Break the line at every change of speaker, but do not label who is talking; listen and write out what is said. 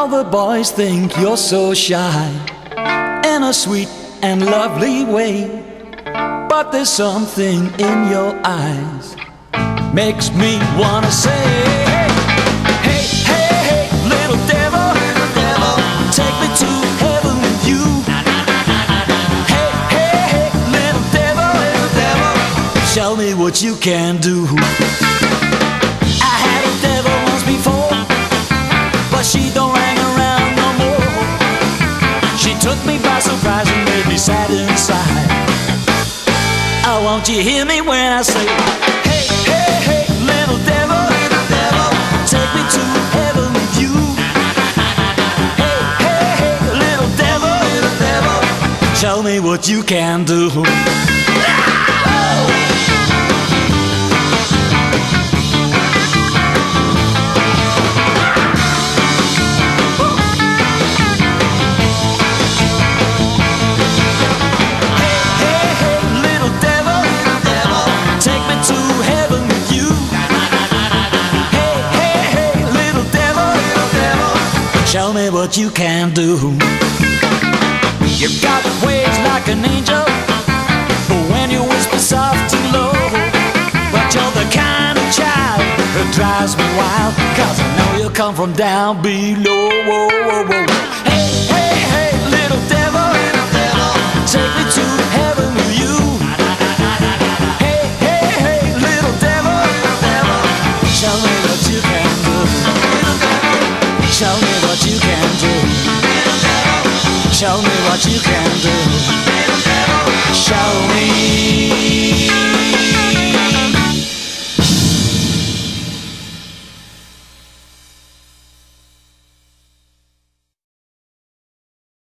All the boys think you're so shy in a sweet and lovely way, but there's something in your eyes makes me wanna say, hey, hey, hey, little devil, take me to heaven with you. Hey, hey, hey, little devil, show me what you can do. I had a devil once before, but she don't hang around no more. She took me by surprise and made me sad inside. Oh, won't you hear me when I say, hey, hey, hey, little devil, take me to heaven with you. Hey, hey, hey, little devil, show me what you can do. Show me what you can do. You got waves like an angel, but when you whisper soft too low. But you're the kind of child that drives me wild, 'cause I know you come from down below. Whoa, whoa, whoa. Hey, hey, hey, little devil, take me to heaven with you. Hey, hey, hey, little devil, show me what you can do. Show me what you can do. Show me what you can do. Show me.